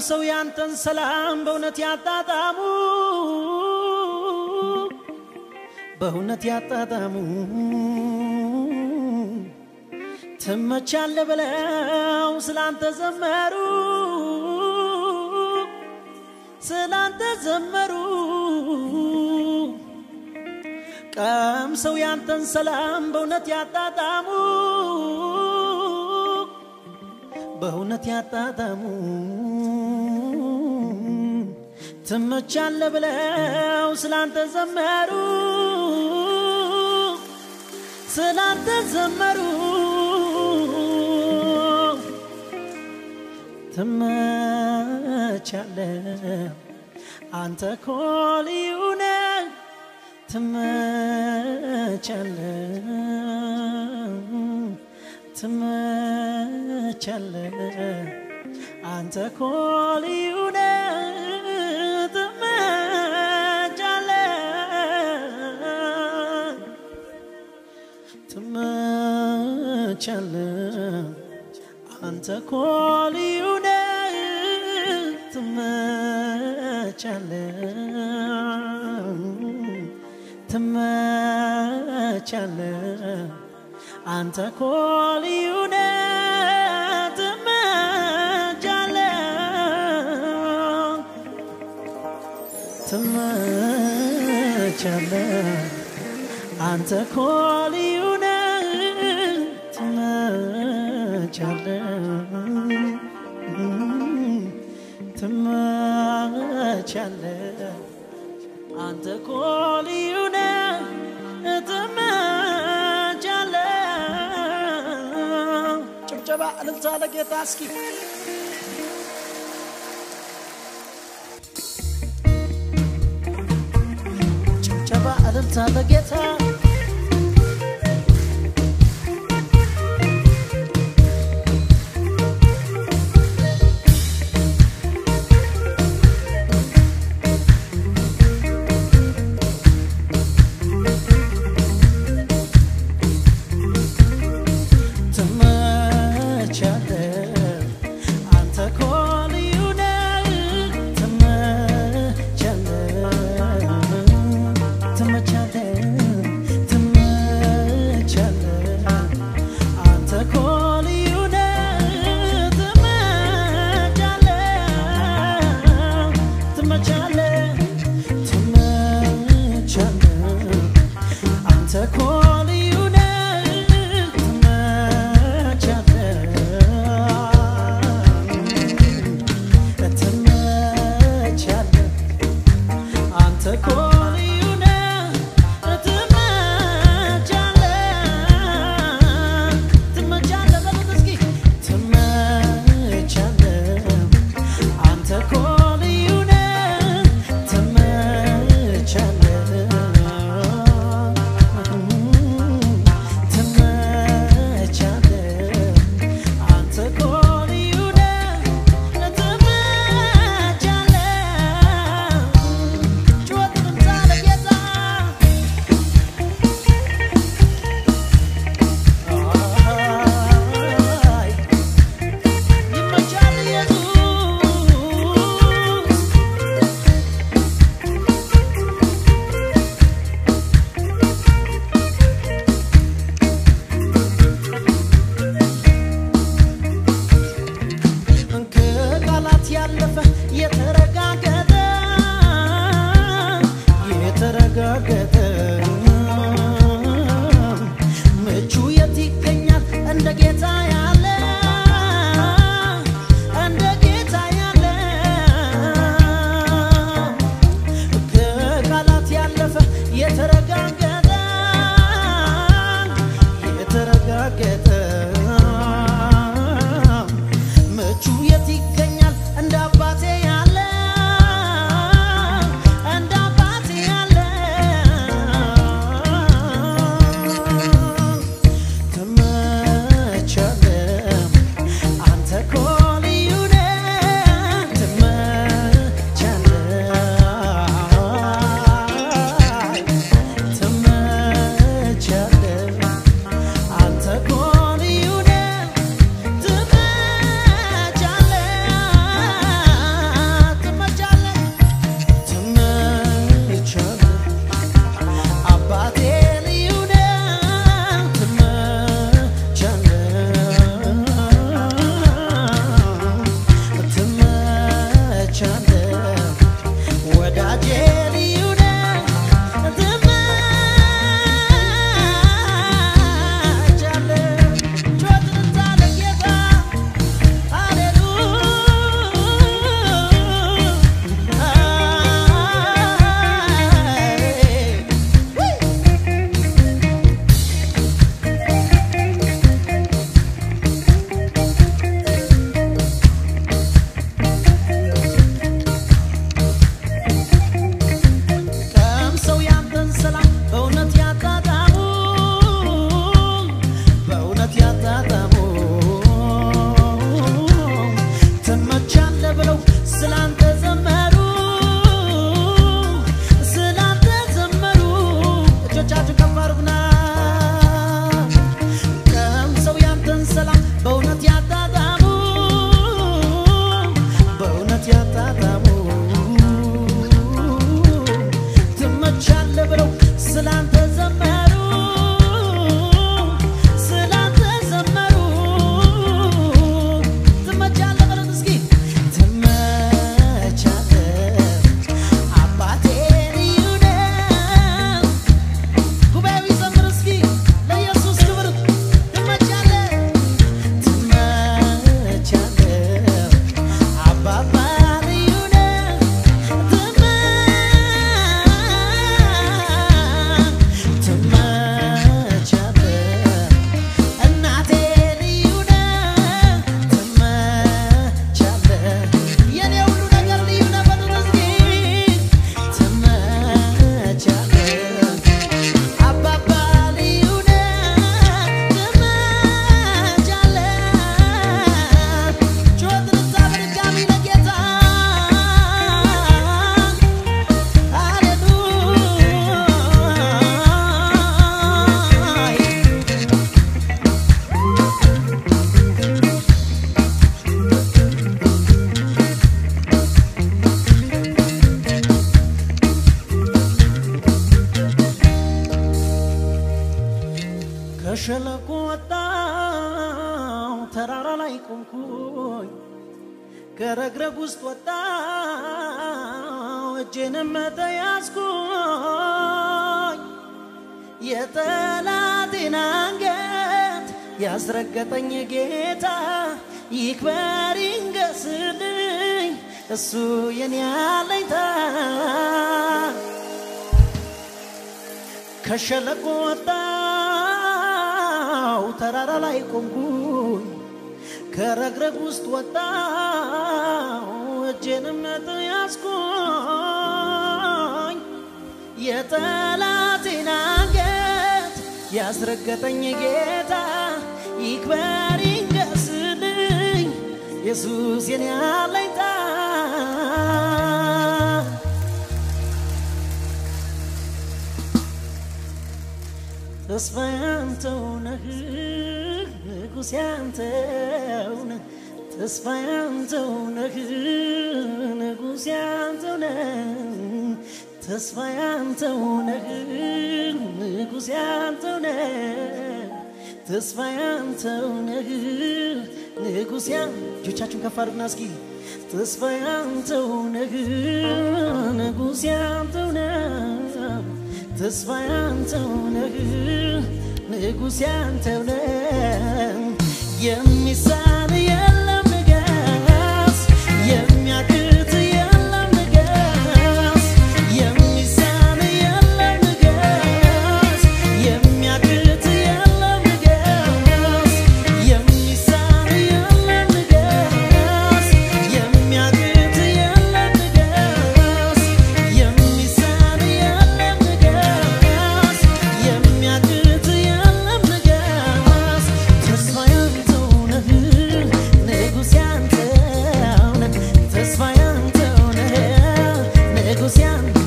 ሰው ያንተን ሰላም በእውነት ያጣጣሙ ትመቻለ ብለው ስላንተ ዘመሩ ቀም ሰው ያንተን ሰላም በእውነት ያጣጣሙ ትመቻለ ብለው ስላንተ ዘመሩ ትመቻለ አንተ ኮሊውነ ትመቻለ አንተ ኮሊውነ ትመቻለ አንተ ኮሊውነ ትመቻለ አንተ ኮሊውነ ትመቻለ አንተ ኮሊውነ ትመቻለ አንተ ኮሊውነ ትመቻለ ጭብጨባ እልልታ ለጌታ እስኪ ጭብጨባ እልልታ ለጌታ Antagon ከረግረግ ውስጥ ወጣው እጄንም ተያዝኩኝ የጠላቴን አንገት ያስረገጠኝ ጌታ ይክበር ይንገስልኝ እሱ የኔ አለኝታ ከሸለቆ ወጣው ተራራ ላይ ቆምኩኝ ከረግረግ ውስጥ ወጣው እጄንም ተያዝኩኝ የጠላቴን አንገት ያስረገጠኝ ጌታ ይክበር ይንገስልኝ ኢየሱስ የኔ አለኝታ ተስፋዬ አንተው ነህ ንጉሴ አንተው ነህ ተስፋዬ አንተው ነህ ንጉሴ አንተው ነህ ተስፋዬ አንተው ነህ ንጉሴ አንተው ነህ ተስፋዬ አንተው ነህ ንጉሴ እጆቻችሁን ከፍ አድርጉና እስኪ ተስፋዬ አንተው ነህ ንጉሴ አንተው ነህ ተስፋዬ አንተው ነህ ንጉሴ አንተው ነህ የሚሳን የለም ንገስ የሚያቅት የለም ንገስ የሚሳን የለም ንገስ የሚያቅት የለም ንገስ የሚሳን የለም ንገስ የሚያቅት የለም ንገስ የሚሳን የለም ንገስ የሚያቅት የለም ንገስ ተስፋዬ አንተው ነህ ንጉሴ አንተው ነህ ተስፋዬ አንተው ነህ ንጉሴ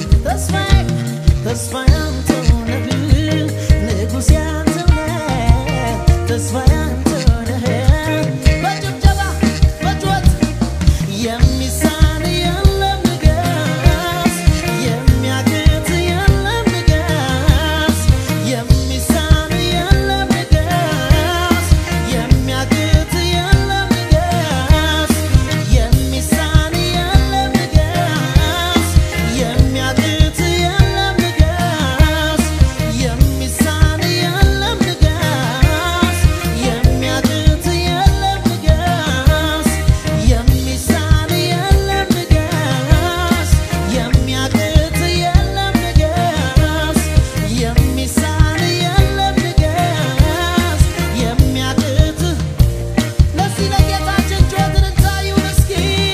ተስፋዬ አንተው ነህ ንጉሴ አንተው ነህ ተስፋዬ አንተው ነህ በጭብጨባ በጩኸት የሚሳን የለም ንገስ የሚያቅት የለም ንገስ የሚሳን የለም ንገስ የሚያቅት የለም ንገስ የሚሳን የለም ንገስ የሚያቅት የለም ንገስ የሚሳን የለም ንገስ የሚያቅት የለም ንገስ የሚሳን የለም ንገስ የሚያቅት የለም ንገስ የሚሳን የለም ንገስ የሚያቅት ለዚህ ለጌታችን ጩኸትን እንታዩን እስኪ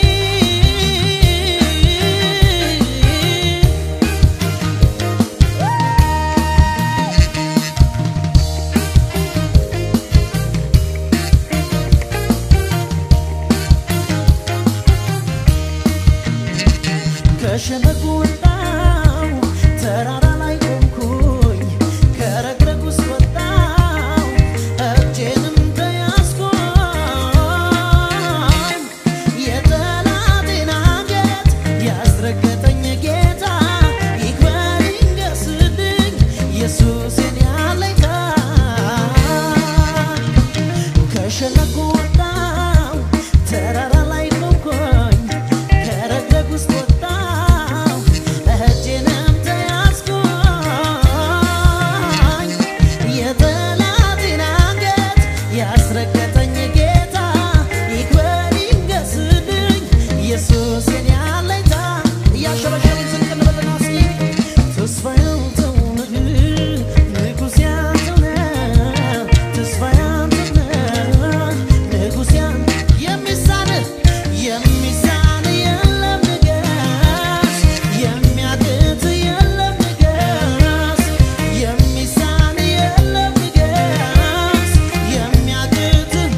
ከሸለቆ ወጣው ተራራ ላይ ቆምኩኝ ከረግረግ ውስጥ ወጣው እጄንም ተያዝኩኝ የጠላቴን አንገት ያስረገጠኝ ጌታ ይክበር ይንገስልኝ ኢየሱስ የኔ አለኝታ ከሸለቆ ወጣው ተራራ ላይ ቆምኩኝ ከረግረግ ውስጥ ወጣው እጄንም ተያዝኩኝ የጠላቴን አንገት ያስረገጠኝ ጌታ ይክበር ይንገስልኝ ኢየሱስ የኔ አለኝታ እያሸበሸብን ስንቀንበልና እስኪ ተስፋዬ አንተው ነህ ንጉሴ አንተው ነህ ተስፋዬ አንተው ነህ ንጉሴ የሚሳን የለም ንገስ የሚያቅት የለም ንገስ የሚሳን የለም ንገስ የሚያቅት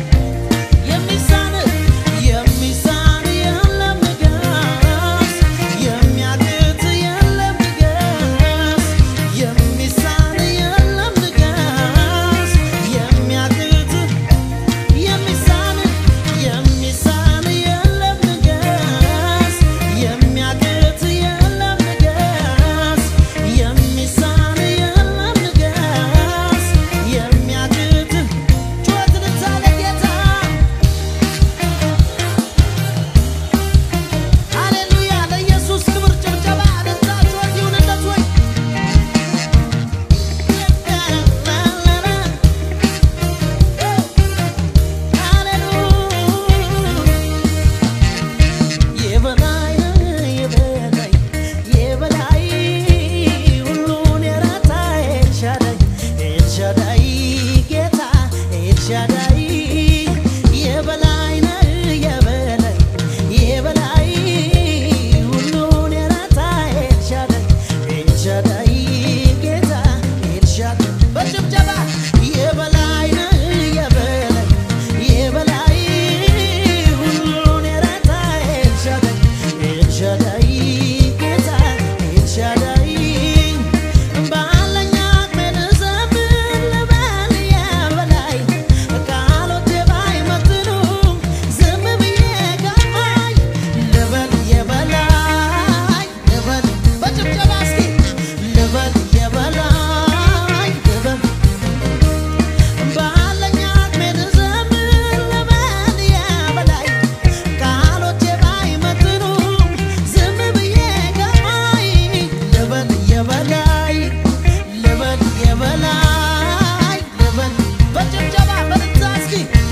ኤልሻዳይ የበላይ ነህ የበላይ የበላይ ሁሉን የረታ ኤልሻዳይ ኤልሻዳይ ጌታ ኤልሻዳይ በጭብጨባ የበላይ ነህ የበላይ የበላይ ሁሉን የረታ ኤልሻዳይ ኤልሻዳይ ጌታ ኤልሻዳይ ባለኛ አቅሜ ልዘምር ልበል የበላይ ቃሎቼ ባይመጥኑም ዝም ብዬ ገባኝ ልበል የበላይ ልበል በጭብጨባ እስኪ ልበል የበላይ ልበል ባለኛ አቅሜ ልዘምር ልበል የበላይ ቃሎቼ ባይመጥኑም ዝም ብዬ ገባኝ ልበል የበላይ ልበል የበላይ ልበል በጭብጨባ በርታ እስኪ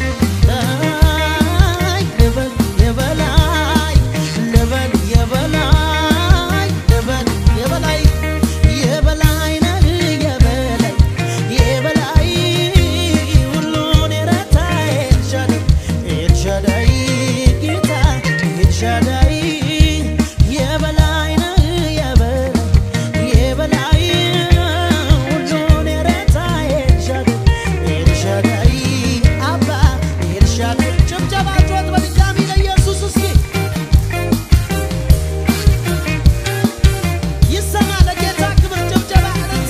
ልበል የበላይ ልበል የበላይ ልበል የበላይ የበላይ ነህ የበላይ የበላይ ሁሉን የረታ ኤልሻዳይ ኤልሻዳይ ጌታ ኤልሻዳይ የበላይ ነህ የበላይ የበላይ ሁሉን የረታ ኤልሻዳይ ኤልሻዳይ አባ ኤልሻዳይ ጭብጨባ ጩኸት በድጋሚ ለኢየሱስ እስኪ ይሰማ ለጌታ ክብር ጭብጨባ እልልታ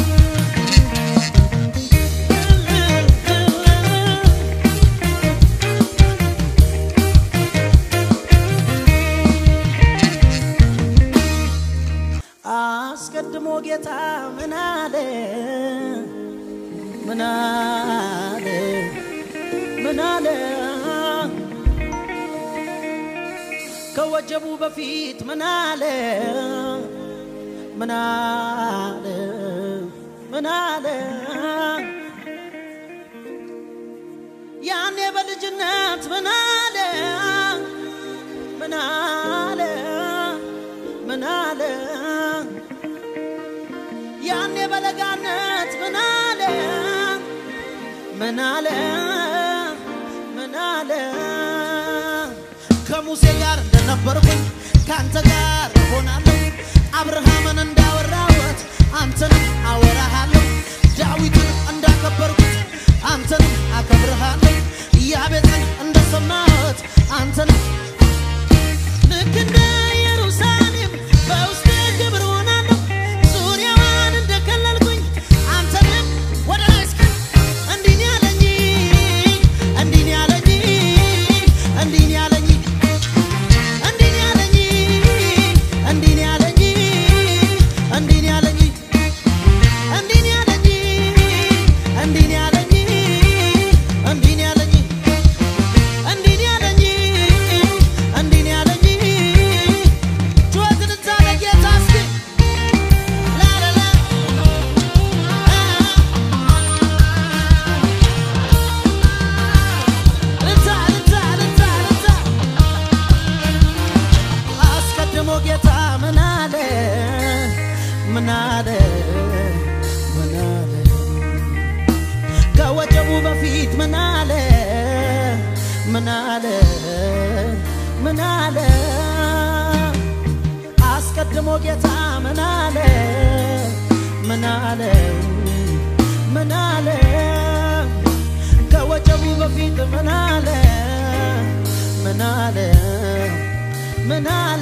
አስቀድሞ ጌታ ምን አለ ምን አለ ምን አለ ከወጀቡ በፊት ምን አለ ምን አለ ምን አለ ያኔ በልጅነት ምን አለ ምን አለ ምን አለ ያኔ በለጋነት ምን አለ ምን አለ ምን አለ ከሙሴ ጋር እንደነበርኩኝ ካንተ ጋር እሆናለሁ አብርሃምን እንዳወራሁት አንተንም አወራሃለሁ ዳዊትን እንዳከበርኩት አንተንም አከብርሃለሁ ያቤትን እንደሰማሁት አንተንም ልክ እንደ ኢየሩሳሌም በውስጤ ክብር ሆናለሁ ዙሪያዋን እንደከለልኩኝ አንተንም ወደ ላይ እስኪ እንዲህ ነው ያለኝ እንዲህ ነው ያለኝ እንዲህ ነው ያለኝ እንዲህ ነው ያለኝ እንዲህ ነው ያለኝ እንዲህ ነው ያለኝ እንዲህ ነው ያለኝ እንዲህ ነው ያለኝ እንዲህ ነው ያለኝ እንዲህ ነው ያለኝ እንዲህ ነው ያለኝ ጩኸትን እዛ ለጌታ እስኪ ላላላ ልታ ልታ ልታ ልታ አስቀድሞ ጌታ ምን አለ ምን አለ ምን አለ ከወጀቡ በፊት ምን አለ ምን አለ ምን አለ አስቀድሞ ጌታ ምን አለ ምን አለ ምን አለ ከወጀቡ በፊት ምን አለ ምን አለ ምን አለ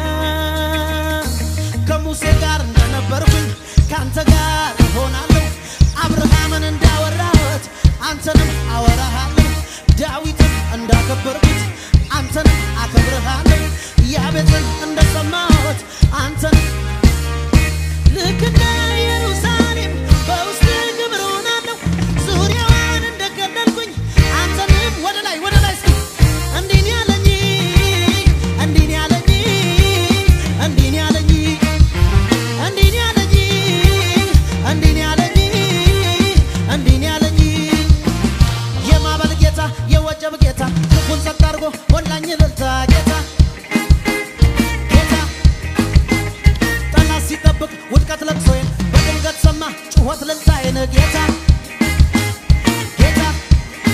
ከሙሴ ጋር እንደነበርኩኝ ካንተ ጋር እሆናለሁ አብርሃምን እንዳወራሁት አንተንም አወራሃለሁ ዳዊትን እንዳከበርኩት አንተንም አከብርሃለሁ ያቤትን እንደሰማሁት አንተንም ልክ እንደ ኢየሩሳሌም በውስጤ ክብር ሆናለሁ ዙሪያዋን እንደከለልኩኝ አንተንም ወደ ላይ እስኪ እንዲህ ነው ያለኝ እንዲህ ነው ያለኝ እንዲህ ነው ያለኝ እንዲህ ነው ያለኝ እንዲህ ነው ያለኝ እንዲህ ነው ያለኝ የማዕበል ጌታ የወጀብ ጌታ ክፉን ጸጥ አድርጎ ሞላኝ እልልታ ጌታ ጌታ ጠላት ሲጠብቅ ውድቀት ለቅሶዬን በድንገት ሰማ ጩኸት እልልታዬን ጌታ ጌታ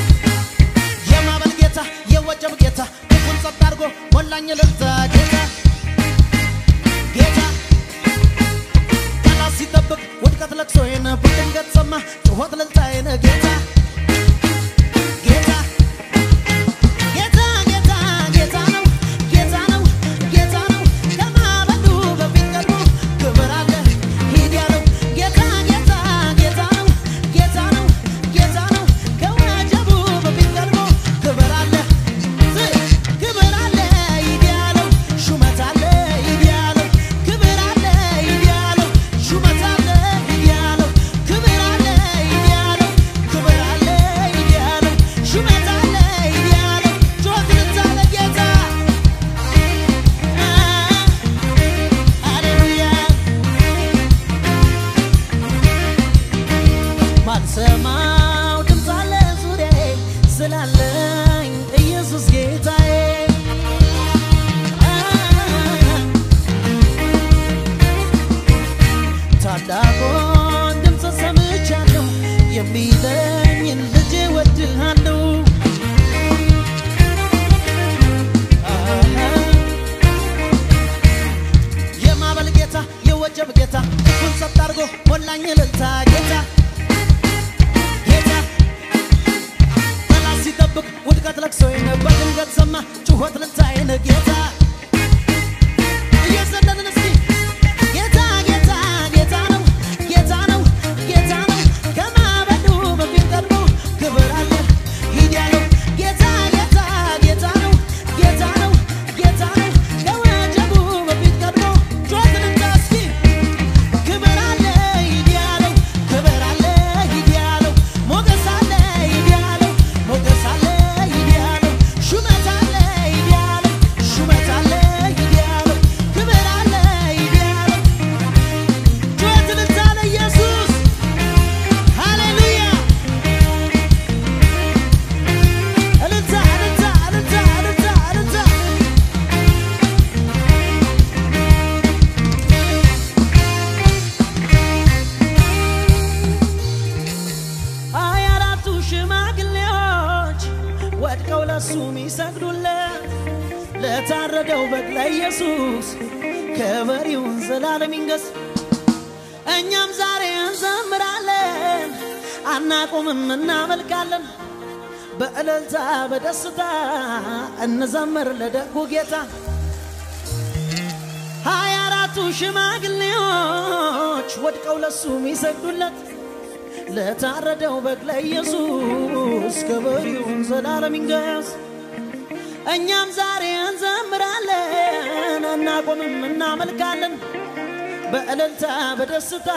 ስላለኝ ኢየሱስ ጌታዬ ታላቁን ድምፅ ሰምቻለሁ የሚለኝን ልጄ ወድሃለሁ የማዕበል ጌታ የወጀብ ጌታ ሁን ጸጥ አድርጎ ሞላኝ እልልታ ጌታ ጠላት ሲጠብቅ ውድቀት ለቅሶዬን በድንገት ሰማ ጩኸት ልልታዬን ጌታ እየዘለልን እስኪ ጌታ ጌታ ጌታ ነው ጌታ ነው ጌታ ነው ከማዕበሉ በፊት ቀድሞ ክብር አለ ሂድ ያለው ጌታ ጌታ ጌታ ነው ጌታ ነው ጌታ ነው ከወጀቡ በፊት ቀድሞ ጩኸት ልልታ እስኪ ክብር አለ ሂድ ያለው ክብር አለ ሂድ ያለው ሞገስ አለ ሂድ ያለው ሞገስ አለ ሂድ ያለው ሹመት አለ ሂድ ያለው ሹመት አለ ሂድ ያለው ክብር አለ ሂድ ያለው ጩኸት ልልታ ለኢየሱስ ሃሌሉያ እልልታ እልልታ እልልታ እልልታ እልልታ ሃያ አራቱ ሽማግሌዎች ወድቀው ለሱ ሚሰግዱለት ለታረደው በግ ለኢየሱስ ክብር ይሁን ዘላለም ይንገስ እኛም ዛሬ እንዘምራለን አናቆምም እናመልካለን በእልልታ በደስታ እንዘምር ለደጉ ጌታ ሃያ አራቱ ሽማግሌዎች ወድቀው ለሱ ሚሰግዱለት ለታረደው በግ ለኢየሱስ ክብር ይሁን ዘላለም ይንገስ እኛም ዛሬ እንዘምራለን አናቆምም እናመልካለን በእልልታ በደስታ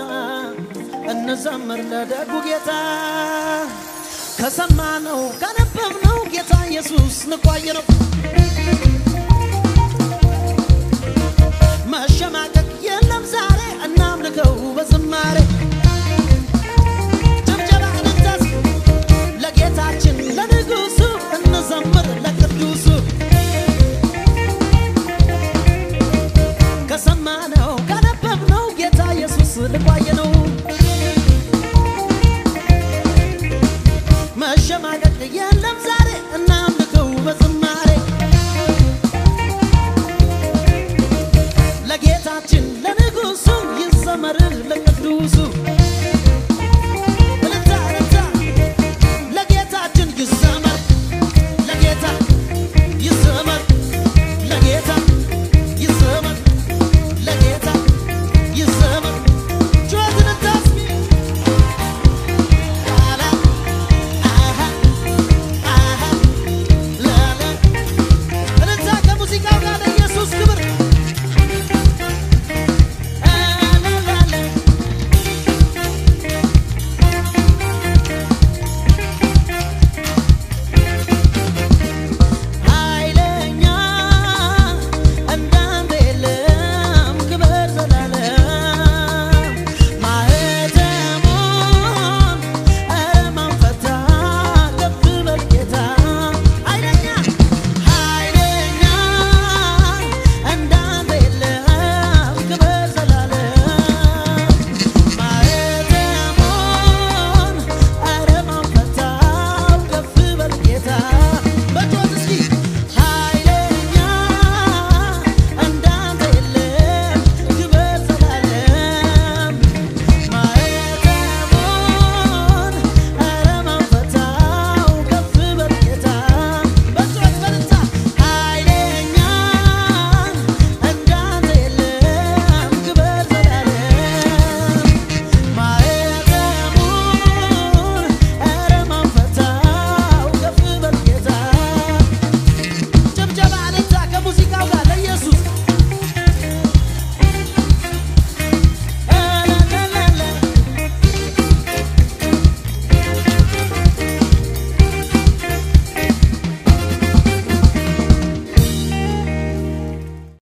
እንዘምር ለደጉ ጌታ ከሰማነው ካነበብነው ጌታ ኢየሱስ ንቋየ ነው መሸማቀቅ የለም ዛሬ እናምልከው በዝማሬ ጭብጨባ እንታስ ለጌታችን ለንጉሱ እንዘምር ለቅዱሱ ከሰማነው ካነበብነው ጌታ ኢየሱስ ንቋየ ነው መሸማቀቅ የለም ዛሬ እናምልከው በዝማሬ